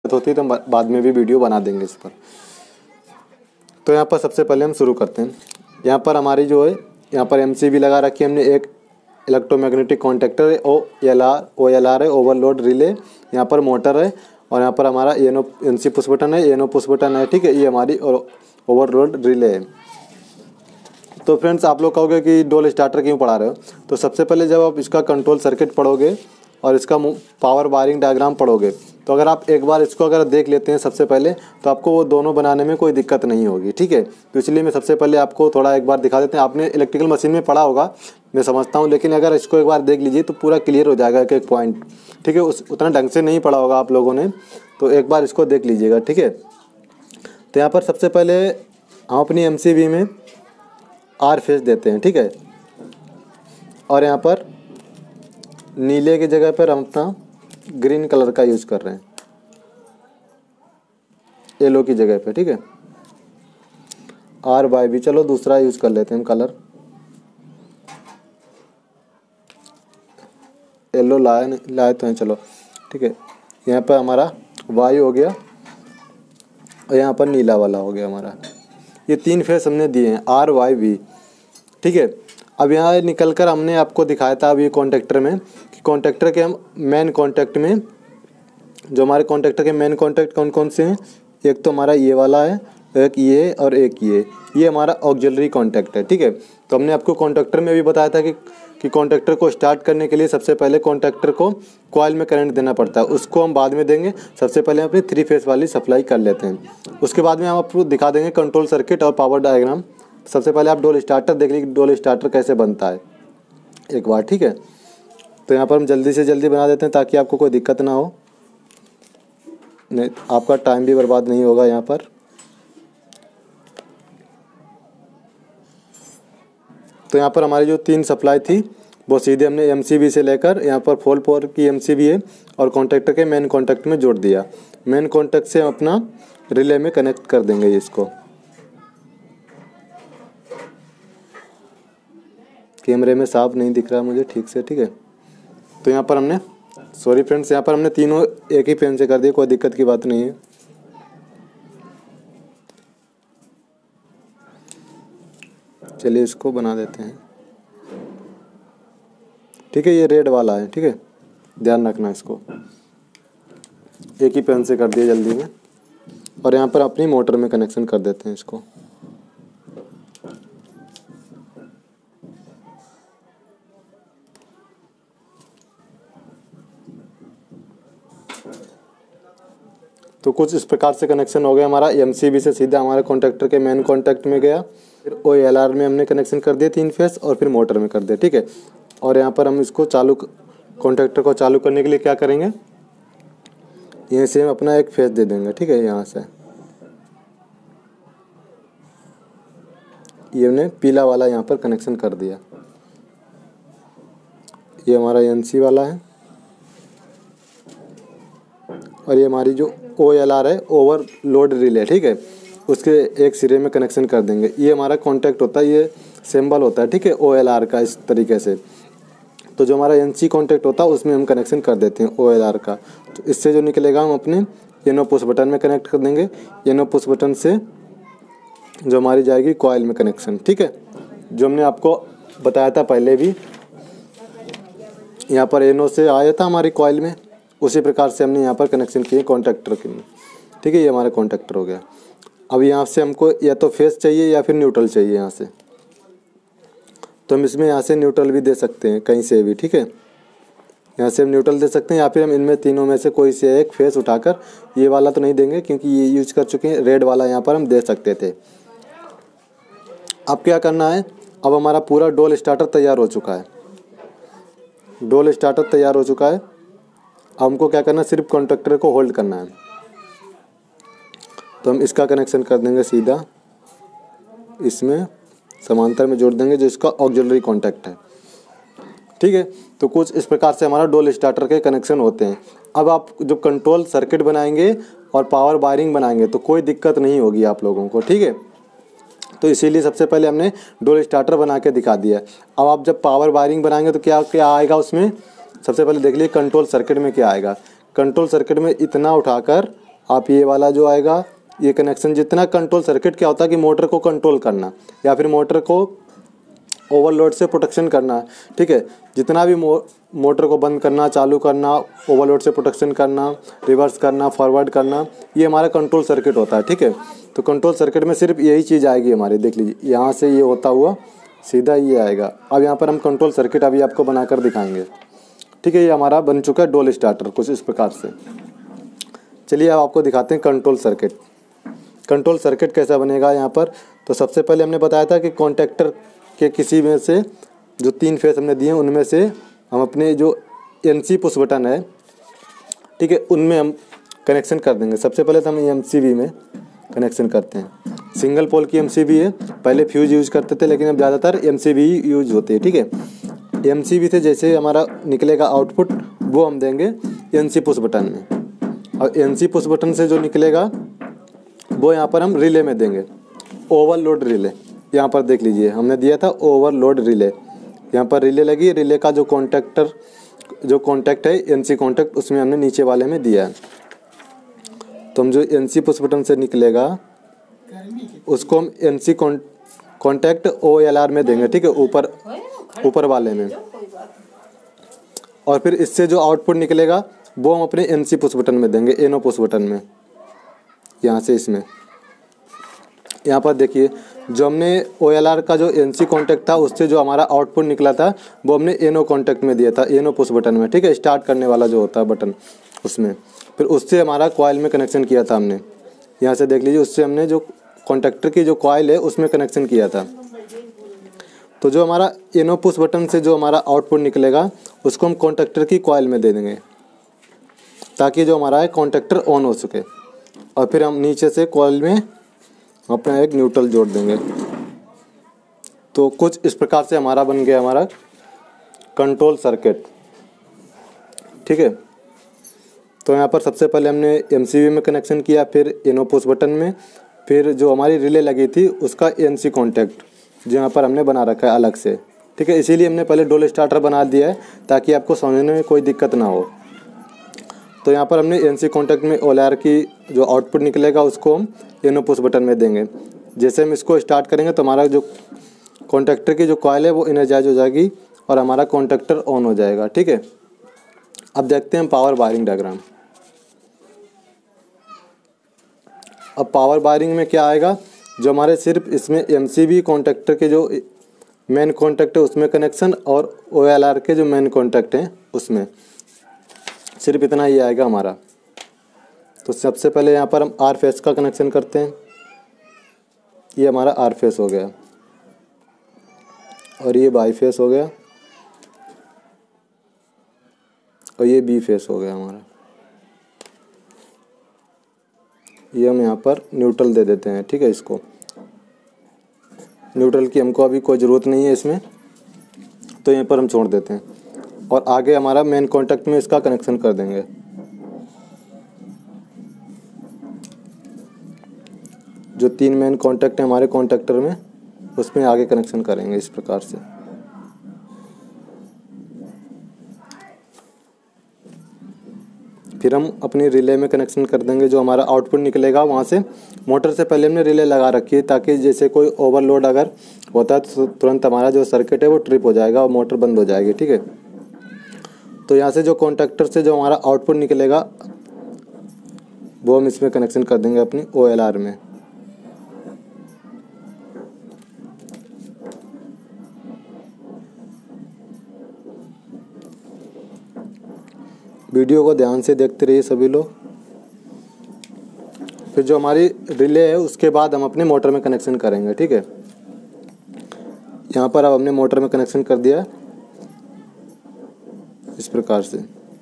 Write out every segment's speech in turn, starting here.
होती है तो हम बाद में भी वीडियो बना देंगे इस पर। तो यहाँ पर सबसे पहले हम शुरू करते हैं। यहाँ पर हमारी जो है यहाँ पर MCB लगा रखी है हमने, एक इलेक्ट्रोमैग्नेटिक कॉन्टैक्टर है, OLR है, ओवरलोड रिले, यहाँ पर मोटर है और यहाँ पर हमारा NC पुश बटन है, NO पुश बटन है। ठीक है, ये हमारी ओवरलोड रिले है। तो फ्रेंड्स आप लोग कहोगे कि डोल स्टार्टर क्यों पढ़ा रहे हो, तो सबसे पहले जब आप इसका कंट्रोल सर्किट पढ़ोगे और इसका पावर वायरिंग डायग्राम पढ़ोगे तो अगर आप एक बार इसको अगर देख लेते हैं सबसे पहले तो आपको वो दोनों बनाने में कोई दिक्कत नहीं होगी। ठीक है, तो इसलिए मैं सबसे पहले आपको थोड़ा एक बार दिखा देते हैं। आपने इलेक्ट्रिकल मशीन में पढ़ा होगा मैं समझता हूँ, लेकिन अगर इसको एक बार देख लीजिए तो पूरा क्लियर हो जाएगा एक एक पॉइंट। ठीक है, उतना ढंग से नहीं पढ़ा होगा आप लोगों ने, तो एक बार इसको देख लीजिएगा। ठीक है, तो यहाँ पर सबसे पहले हम अपनी MCB में R फेस देते हैं। ठीक है, और यहाँ पर नीले की जगह पर हम अपना ग्रीन कलर का यूज़ कर रहे हैं, येलो की जगह पे। ठीक है, RYB, चलो दूसरा यूज़ कर लेते हैं हम कलर, येलो लाए तो हैं, चलो ठीक है। यहाँ पर हमारा Y हो गया और यहाँ पर नीला वाला हो गया हमारा। ये 3 फेस हमने दिए हैं RYB। ठीक है, अब यहाँ निकल कर हमने आपको दिखाया था अभी कॉन्टैक्टर में कि कॉन्टैक्टर के हम मेन कॉन्टैक्ट में जो हमारे कॉन्टैक्टर के मेन कॉन्टैक्ट कौन कौन से हैं, एक तो हमारा ये वाला है, एक ये और एक ये हमारा ऑक्सिलरी कॉन्टैक्ट है। ठीक है, तो हमने आपको कॉन्टैक्टर में भी बताया था कि कॉन्टैक्टर को स्टार्ट करने के लिए सबसे पहले कॉन्टैक्टर को कॉइल में करंट देना पड़ता है, उसको हम बाद में देंगे। सबसे पहले हम अपनी 3 फेस वाली सप्लाई कर लेते हैं, उसके बाद में हम आपको दिखा देंगे कंट्रोल सर्किट और पावर डायग्राम। सबसे पहले आप डोल स्टार्टर देख लीजिए, डोल स्टार्टर कैसे बनता है एक बार। ठीक है, तो यहाँ पर हम जल्दी से जल्दी बना देते हैं ताकि आपको कोई दिक्कत ना हो, नहीं आपका टाइम भी बर्बाद नहीं होगा यहाँ पर। तो यहाँ पर हमारी जो 3 सप्लाई थी वो सीधे हमने MCB से लेकर यहाँ पर फुल पावर की MCB है और कॉन्टैक्टर के मेन कॉन्टैक्ट में जोड़ दिया। मेन कॉन्टैक्ट से हम अपना रिले में कनेक्ट कर देंगे इसको। कैमरे में साफ नहीं दिख रहा मुझे ठीक से। ठीक है, तो यहाँ पर हमने सॉरी फ्रेंड्स, यहाँ पर हमने तीनों एक ही पेन से कर दिए, कोई दिक्कत की बात नहीं है। चलिए इसको बना देते हैं। ठीक है, ये रेड वाला है। ठीक है, ध्यान रखना इसको, एक ही पेन से कर दिए जल्दी में। और यहाँ पर अपनी मोटर में कनेक्शन कर देते हैं इसको। तो कुछ इस प्रकार से कनेक्शन हो गया हमारा। MCB से सीधा हमारे कॉन्टैक्टर के मेन कॉन्टैक्ट में गया, फिर OLR में हमने कनेक्शन कर दिया 3 फेस और फिर मोटर में कर दिया। ठीक है, और यहाँ पर हम इसको कॉन्टैक्टर को चालू करने के लिए क्या करेंगे, यहीं से हम अपना एक फेस दे देंगे। ठीक है, यहाँ से ये हमने पीला वाला यहाँ पर कनेक्शन कर दिया। ये हमारा NC वाला है और ये हमारी जो OLR है, ओवरलोड रिले। ठीक है, उसके एक सिरे में कनेक्शन कर देंगे। ये हमारा कॉन्टैक्ट होता है, ये सिंबल होता है। ठीक है, OLR का इस तरीके से। तो जो हमारा NC कॉन्टैक्ट होता है उसमें हम कनेक्शन कर देते हैं OLR का। तो इससे जो निकलेगा हम अपने NO पुश बटन में कनेक्ट कर देंगे। NO पुश बटन से जो हमारी जाएगी कॉइल में कनेक्शन। ठीक है, जो हमने आपको बताया था पहले भी, यहाँ पर NO से आया था हमारी कॉइल में, उसी प्रकार से हमने यहाँ पर कनेक्शन किए कॉन्टैक्टर के लिए। ठीक है, ये हमारा कॉन्टैक्टर हो गया। अब यहाँ से हमको या तो फेस चाहिए या फिर न्यूट्रल चाहिए यहाँ से, तो हम इसमें यहाँ से न्यूट्रल भी दे सकते हैं कहीं से भी। ठीक है, यहाँ से हम न्यूट्रल दे सकते हैं या फिर हम इनमें तीनों में से कोई से एक फेस उठाकर, ये वाला तो नहीं देंगे क्योंकि ये यूज कर चुके हैं, रेड वाला यहाँ पर हम दे सकते थे। अब क्या करना है, अब हमारा पूरा डोल स्टार्टर तैयार हो चुका है। डोल स्टार्टर तैयार हो चुका है। अब हमको क्या करना है, सिर्फ कॉन्टैक्टर को होल्ड करना है। तो हम इसका कनेक्शन कर देंगे सीधा, इसमें समांतर में जोड़ देंगे जो इसका ऑक्सिलरी कॉन्टैक्ट है। ठीक है, तो कुछ इस प्रकार से हमारा डोल स्टार्टर के कनेक्शन होते हैं। अब आप जब कंट्रोल सर्किट बनाएंगे और पावर वायरिंग बनाएंगे तो कोई दिक्कत नहीं होगी आप लोगों को। ठीक है, तो इसीलिए सबसे पहले हमने डोल स्टार्टर बना के दिखा दिया। अब आप जब पावर वायरिंग बनाएंगे तो क्या क्या आएगा उसमें, सबसे पहले देख लीजिए कंट्रोल सर्किट में क्या आएगा। कंट्रोल सर्किट में इतना उठाकर आप ये वाला जो आएगा ये कनेक्शन, जितना कंट्रोल सर्किट क्या होता है कि मोटर को कंट्रोल करना या फिर मोटर को ओवरलोड से प्रोटेक्शन करना, ठीक है। जितना भी मोटर को बंद करना, चालू करना, ओवरलोड से प्रोटेक्शन करना, रिवर्स करना, फॉरवर्ड करना, ये हमारा कंट्रोल सर्किट होता है, ठीक है। तो कंट्रोल सर्किट में सिर्फ यही चीज़ आएगी हमारी, देख लीजिए यहाँ से ये होता हुआ सीधा ये आएगा। अब यहाँ पर हम कंट्रोल सर्किट अभी आपको बनाकर दिखाएंगे, ठीक है। ये हमारा बन चुका है डोल स्टार्टर कुछ इस प्रकार से। चलिए अब आपको दिखाते हैं कंट्रोल सर्किट। कंट्रोल सर्किट कैसा बनेगा यहाँ पर। तो सबसे पहले हमने बताया था कि कॉन्टैक्टर के किसी में से जो 3 फेस हमने दिए हैं उनमें से हम अपने जो एनसी पुश बटन है, ठीक है, उनमें हम कनेक्शन कर देंगे। सबसे पहले तो हम एमसीबी में कनेक्शन करते हैं। सिंगल पोल की एमसीबी है, पहले फ्यूज यूज करते थे लेकिन अब ज़्यादातर एमसीबी यूज होती है, ठीक है। एमसीबी से जैसे हमारा निकलेगा आउटपुट वो हम देंगे एनसी पुश बटन में, और एनसी पुश बटन से जो निकलेगा वो यहाँ पर हम रिले में देंगे, ओवरलोड रिले। यहाँ पर देख लीजिए हमने दिया था ओवरलोड रिले, यहाँ पर रिले लगी। रिले का जो कॉन्टैक्ट है एनसी कॉन्टैक्ट, उसमें हमने नीचे वाले में दिया है। तो हम जो एनसी पुश बटन से निकलेगा उसको हम एनसी कॉन्टैक्ट OLR में देंगे, ठीक है, ऊपर वाले में। और फिर इससे जो आउटपुट निकलेगा वो हम अपने एनसी पुश बटन में देंगे, एनो पुश बटन में, यहाँ से इसमें। यहाँ पर देखिए जो हमने OLR का जो एनसी कॉन्टैक्ट था उससे जो हमारा आउटपुट निकला था वो हमने एनो कॉन्टैक्ट में दिया था, एनो पुश बटन में, ठीक है, स्टार्ट करने वाला जो होता है बटन उसमें। फिर उससे हमारा कॉइल में कनेक्शन किया था हमने, यहाँ से देख लीजिए, उससे हमने जो कॉन्टैक्टर की जो कॉइल है उसमें कनेक्शन किया था। तो जो हमारा एनो पुश बटन से जो हमारा आउटपुट निकलेगा उसको हम कॉन्टैक्टर की कॉइल में दे देंगे ताकि जो हमारा है कॉन्टैक्टर ऑन हो सके। और फिर हम नीचे से कॉइल में अपना एक न्यूट्रल जोड़ देंगे। तो कुछ इस प्रकार से हमारा बन गया हमारा कंट्रोल सर्किट, ठीक है। तो यहाँ पर सबसे पहले हमने एमसीबी में कनेक्शन किया, फिर एनो पुश बटन में, फिर जो हमारी रिले लगी थी उसका एनसी कॉन्टैक्ट जो यहाँ पर हमने बना रखा है अलग से, ठीक है। इसीलिए हमने पहले डोल स्टार्टर बना दिया है ताकि आपको समझने में कोई दिक्कत ना हो। तो यहाँ पर हमने एनसी कॉन्टैक्ट में OLR की जो आउटपुट निकलेगा उसको हम एनो पुश बटन में देंगे। जैसे हम इसको स्टार्ट करेंगे तो हमारा जो कॉन्टैक्टर की जो कॉइल है वो एनर्जाइज हो जाएगी और हमारा कॉन्टैक्टर ऑन हो जाएगा, ठीक है। अब देखते हैं पावर वायरिंग डायग्राम। अब पावर वायरिंग में क्या आएगा, जो हमारे सिर्फ इसमें एमसीबी कॉन्टैक्टर के जो मेन कॉन्टैक्ट है उसमें कनेक्शन और OLR के जो मेन कॉन्टैक्ट हैं उसमें सिर्फ इतना ही आएगा हमारा। तो सबसे पहले यहाँ पर हम आर फेस का कनेक्शन करते हैं। ये हमारा आर फेस हो गया और ये बाई फेस हो गया और ये बी फेस हो गया हमारा। ये हम यहाँ पर न्यूट्रल दे देते हैं, ठीक है। इसको न्यूट्रल की हमको अभी कोई ज़रूरत नहीं है इसमें, तो यहाँ पर हम छोड़ देते हैं। और आगे हमारा मेन कॉन्टैक्ट में इसका कनेक्शन कर देंगे। जो 3 मेन कॉन्टैक्ट है हमारे कॉन्टैक्टर में उसमें आगे कनेक्शन करेंगे इस प्रकार से। फिर हम अपनी रिले में कनेक्शन कर देंगे। जो हमारा आउटपुट निकलेगा वहाँ से मोटर से पहले हमने रिले लगा रखी है ताकि जैसे कोई ओवरलोड अगर होता है तो तुरंत हमारा जो सर्किट है वो ट्रिप हो जाएगा और मोटर बंद हो जाएगी, ठीक है। तो यहाँ से जो कॉन्टैक्टर से जो हमारा आउटपुट निकलेगा वो हम इसमें कनेक्शन कर देंगे अपनी OLR में। वीडियो को ध्यान से देखते रहिए सभी लोग। फिर जो हमारी रिले है उसके बाद हम अपने मोटर में कनेक्शन करेंगे, ठीक है। यहाँ पर अब हमने मोटर में कनेक्शन कर दिया इस प्रकार से।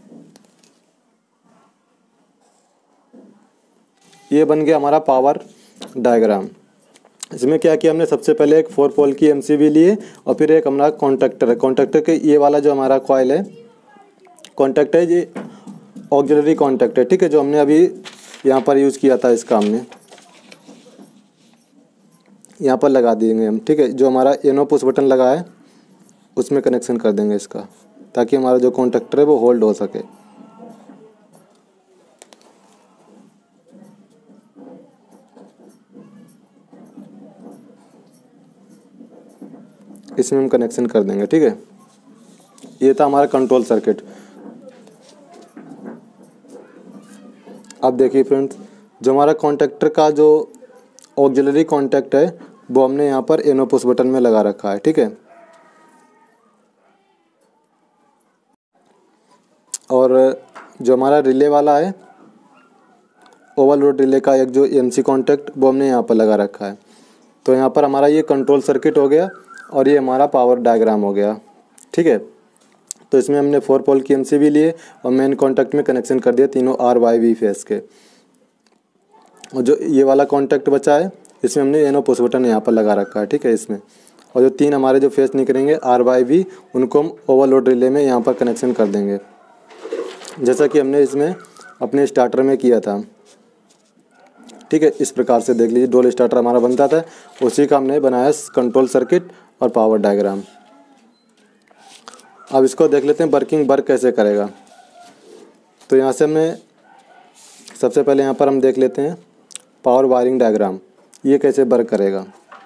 ये बन गया हमारा पावर डायग्राम। इसमें क्या किया हमने, सबसे पहले एक 4 पोल की एमसीबी लिए और फिर एक हमारा कॉन्टैक्टर है। कॉन्टैक्टर के ये वाला जो हमारा कॉइल है कॉन्टैक्ट है, ये ऑक्सिलरी कॉन्टैक्ट है, ठीक है, जो हमने अभी यहाँ पर यूज़ किया था। इसका हमने यहाँ पर लगा देंगे हम, ठीक है। जो हमारा एनो पुश बटन लगा है उसमें कनेक्शन कर देंगे इसका ताकि हमारा जो कॉन्टैक्टर है वो होल्ड हो सके। इसमें हम कनेक्शन कर देंगे। ठीक है, ये था हमारा कंट्रोल सर्किट। अब देखिए फ्रेंड्स, जो हमारा कॉन्टेक्टर का जो ऑक्सिलरी कॉन्टैक्ट है वो हमने यहाँ पर एनो पुश बटन में लगा रखा है। ठीक है, और जो हमारा रिले वाला है, ओवरलोड रिले का एक जो एनसी कॉन्टैक्ट वो हमने यहाँ पर लगा रखा है। तो यहाँ पर हमारा ये कंट्रोल सर्किट हो गया और ये हमारा पावर डायग्राम हो गया। ठीक है, तो इसमें हमने 4 पोल की एमसीबी लिए और मेन कॉन्टैक्ट में कनेक्शन कर दिया तीनों RYV फेस के। और जो ये वाला कॉन्टैक्ट बचा है इसमें हमने एनो पुश बटन यहाँ पर लगा रखा है। ठीक है, इसमें और जो 3 हमारे जो फेस निकलेंगे RYV उनको हम ओवरलोड रिले में यहाँ पर कनेक्शन कर देंगे, जैसा कि हमने इसमें अपने स्टार्टर में किया था। ठीक है, इस प्रकार से देख लीजिए डोल स्टार्टर हमारा बनता था, उसी का हमने बनाया कंट्रोल सर्किट और पावर डायग्राम। अब इसको देख लेते हैं वर्किंग वर्क कैसे करेगा। तो यहाँ से हमने सबसे पहले यहाँ पर हम देख लेते हैं पावर वायरिंग डायग्राम, ये कैसे वर्क करेगा।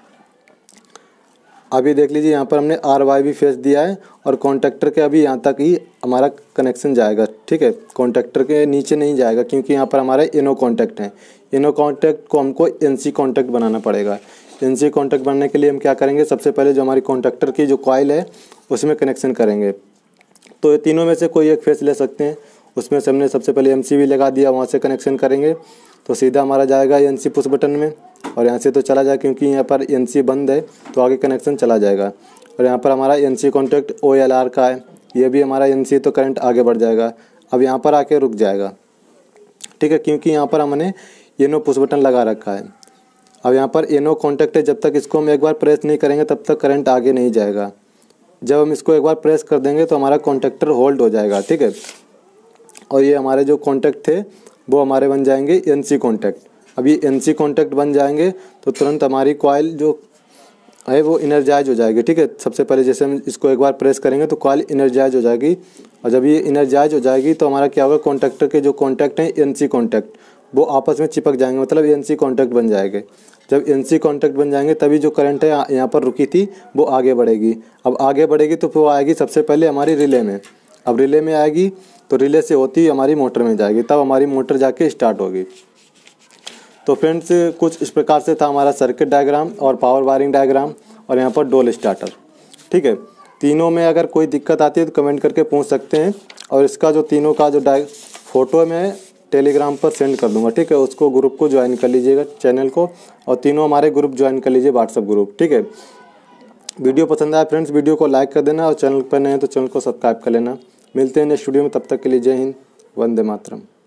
अभी देख लीजिए यहाँ पर हमने RYV फेस दिया है और कॉन्टैक्टर के अभी यहाँ तक ही हमारा कनेक्शन जाएगा। ठीक है, कॉन्टैक्टर के नीचे नहीं जाएगा क्योंकि यहाँ पर हमारे इनो कॉन्टैक्ट हैं। इनो कॉन्टैक्ट को हमको NC कॉन्टैक्ट बनाना पड़ेगा। NC कॉन्टैक्ट बनने के लिए हम क्या करेंगे, सबसे पहले जो हमारी कॉन्टैक्टर की जो कॉइल है उसमें कनेक्शन करेंगे। तो ये तीनों में से कोई एक फेस ले सकते हैं, उसमें से हमने सबसे पहले MCB लगा दिया, वहाँ से कनेक्शन करेंगे तो सीधा हमारा जाएगा NC पुश बटन में और यहाँ से तो चला जाए क्योंकि यहाँ पर NC बंद है तो आगे कनेक्शन चला जाएगा। और यहाँ पर हमारा NC कॉन्टैक्ट OLR का है, ये भी हमारा NC, तो करंट आगे बढ़ जाएगा। अब यहाँ पर आके रुक जाएगा। ठीक है, क्योंकि यहाँ पर हमने एनो पुश बटन लगा रखा है। अब यहाँ पर एनो कॉन्टैक्ट है, जब तक इसको हम एक बार प्रेस नहीं करेंगे तब तक करंट आगे नहीं जाएगा। जब हम इसको एक बार प्रेस कर देंगे तो हमारा कॉन्टैक्टर होल्ड हो जाएगा। ठीक है, और ये हमारे जो कॉन्टैक्ट थे वो हमारे बन जाएंगे NC कॉन्टैक्ट। अब ये NC कॉन्टैक्ट बन जाएंगे तो तुरंत हमारी कॉइल जो है वो इनर्जाइज हो जाएगी। ठीक है, सबसे पहले जैसे हम इसको एक बार प्रेस करेंगे तो कॉइल इनर्जाइज हो जाएगी और जब ये इनर्जाइज हो जाएगी तो हमारा क्या होगा, कॉन्टैक्टर के जो कॉन्टैक्ट हैं NC कॉन्टैक्ट वो आपस में चिपक जाएंगे, मतलब NC कॉन्टैक्ट बन जाएंगे। जब NC कॉन्टैक्ट बन जाएंगे तभी जो करंट है यहाँ पर रुकी थी वो आगे बढ़ेगी। अब आगे बढ़ेगी तो वो आएगी सबसे पहले हमारी रिले में। अब रिले में आएगी तो रिले से होती हमारी मोटर में जाएगी, तब हमारी मोटर जाके स्टार्ट होगी। तो फ्रेंड्स कुछ इस प्रकार से था हमारा सर्किट डायग्राम और पावर वायरिंग डायग्राम और यहाँ पर डोल स्टार्टर। ठीक है, तीनों में अगर कोई दिक्कत आती है तो कमेंट करके पूछ सकते हैं और इसका जो तीनों का जो फोटो मैं टेलीग्राम पर सेंड कर दूंगा। ठीक है, उसको ग्रुप को ज्वाइन कर लीजिएगा, चैनल को, और तीनों हमारे ग्रुप ज्वाइन कर लीजिए, व्हाट्सअप ग्रुप। ठीक है, वीडियो पसंद आया फ्रेंड्स वीडियो को लाइक कर देना और चैनल पर नए हैं तो चैनल को सब्सक्राइब कर लेना। मिलते हैं नेक्स्ट वीडियो में, तब तक के लिए जय हिंद, वंदे मातरम।